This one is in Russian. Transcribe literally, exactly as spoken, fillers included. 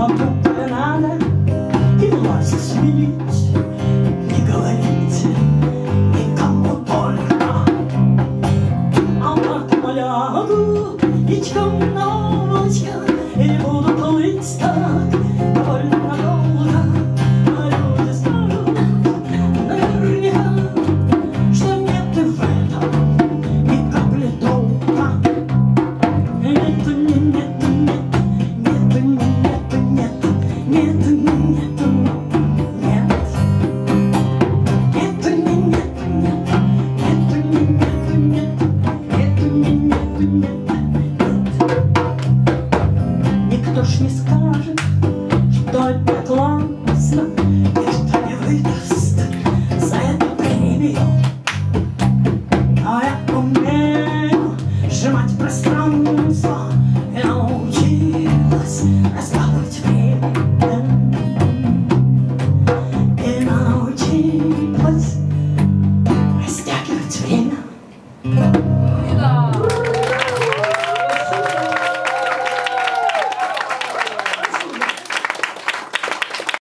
но тут не надо и власть сменить. Не говорите никому только, а потом лягу ничком на облачко и буду плыть так довольно долго. А люди скажут наверняка, что нет и в этом ни капли толка. Нет, нет, нет, нет, нет, нет, нет, нет.